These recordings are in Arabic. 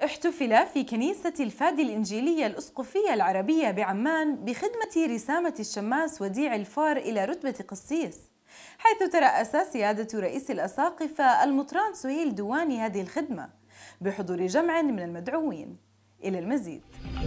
احتفل في كنيسة الفادي الإنجيلية الأسقفية العربية بعمان بخدمة رسامة الشماس وديع الفار إلى رتبة قسيس، حيث ترأس سيادة رئيس الأساقفة المطران سهيل دواني هذه الخدمة بحضور جمع من المدعوين. إلى المزيد.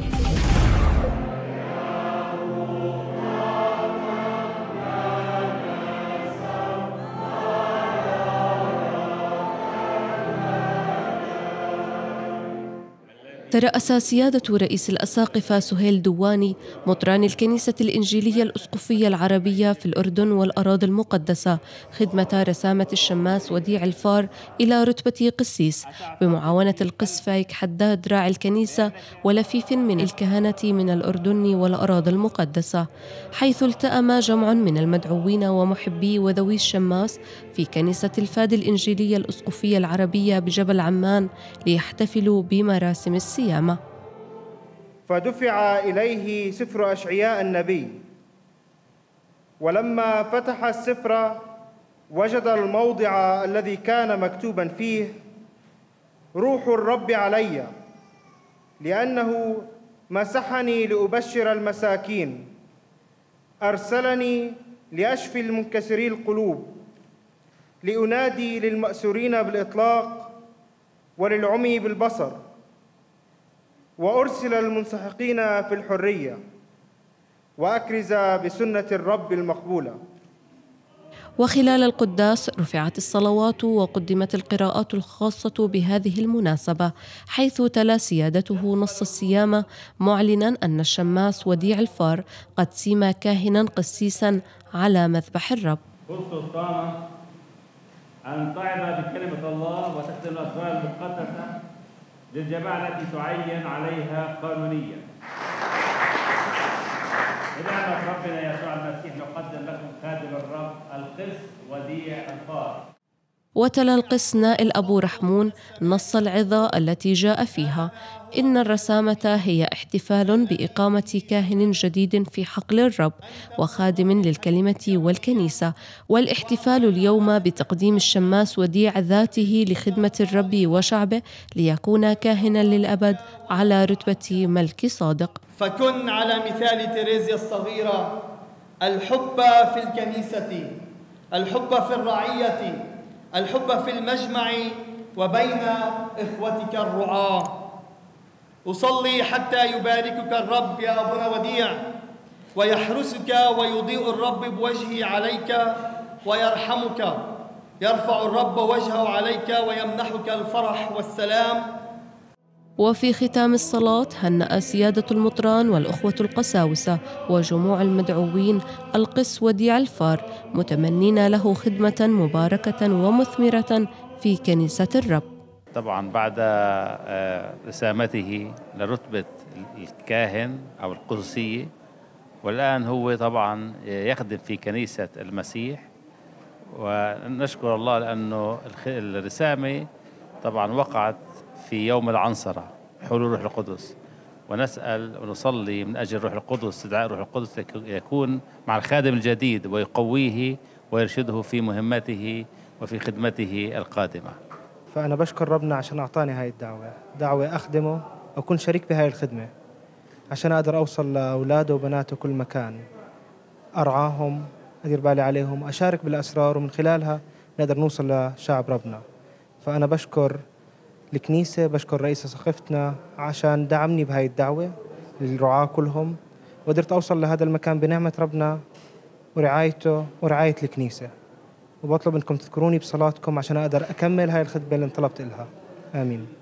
ترأس سيادة رئيس الأساقفة سهيل دواني مطران الكنيسة الإنجيلية الأسقفية العربية في الأردن والأراضي المقدسة خدمة رسامة الشماس وديع الفار إلى رتبة قسيس بمعاونة القس فايك حداد راعي الكنيسة ولفيف من الكهنة من الأردن والأراضي المقدسة، حيث التأم جمع من المدعوين ومحبي وذوي الشماس في كنيسة الفادي الإنجيلية الأسقفية العربية بجبل عمان ليحتفلوا بمراسم الصيامة. فدفع إليه سفر أشعياء النبي، ولما فتح السفر وجد الموضع الذي كان مكتوبا فيه: روح الرب علي لأنه مسحني لأبشر المساكين، أرسلني لأشفي المنكسري القلوب، لأنادي للمأسورين بالإطلاق وللعمي بالبصر، وأرسل المنسحقين في الحرية، وأكرز بسنة الرب المقبولة. وخلال القداس رفعت الصلوات وقدمت القراءات الخاصة بهذه المناسبة، حيث تلا سيادته نص الصيام معلنا أن الشماس وديع الفار قد سيما كاهنا قسيسا على مذبح الرب. خذ سلطانا أن تعظ بكلمة الله وتختم الأسرار المقدسة للجماعة التي تعين عليها قانونيا. بنعمة ربنا يسوع المسيح نقدم لكم خادم الرب القس وديع الفار. وتلا القس نائل أبو رحمون نص العظة التي جاء فيها: إن الرسامة هي احتفال بإقامة كاهن جديد في حقل الرب وخادم للكلمة والكنيسة، والاحتفال اليوم بتقديم الشماس وديع ذاته لخدمة الرب وشعبه ليكون كاهنا للأبد على رتبة ملك صادق. فكن على مثال تيريزيا الصغيرة الحب في الكنيسة، الحب في الرعية، الحب في المجمع وبين إخوتك الرعاة. أصلي حتى يباركك الرب يا أبونا وديع، ويحرسك ويضيء الرب بوجهه عليك ويرحمك، يرفع الرب وجهه عليك ويمنحك الفرح والسلام. وفي ختام الصلاة هنأ سيادة المطران والأخوة القساوسة وجموع المدعوين القس وديع الفار متمنين له خدمة مباركة ومثمرة في كنيسة الرب. طبعا بعد رسامته لرتبة الكاهن أو القدسية، والآن هو طبعا يخدم في كنيسة المسيح، ونشكر الله لأنه الرسامة طبعا وقعت في يوم العنصرة حلول روح القدس، ونسأل ونصلي من أجل روح القدس، استدعاء روح القدس يكون مع الخادم الجديد ويقويه ويرشده في مهمته وفي خدمته القادمة. فأنا بشكر ربنا عشان أعطاني هاي دعوة أخدمه، أكون شريك بهاي الخدمة عشان أقدر أوصل لأولاده وبناته كل مكان، أرعاهم، أدير بالي عليهم، أشارك بالأسرار، ومن خلالها نقدر نوصل لشعب ربنا. فأنا بشكر الكنيسة، بشكر رئيس سقفتنا عشان دعمني بهاي الدعوة للرعاة كلهم، وقدرت أوصل لهذا المكان بنعمة ربنا ورعايته ورعاية الكنيسة. وبطلب أنكم تذكروني بصلاتكم عشان أقدر أكمل هاي الخدمة اللي انطلبت إلها. آمين.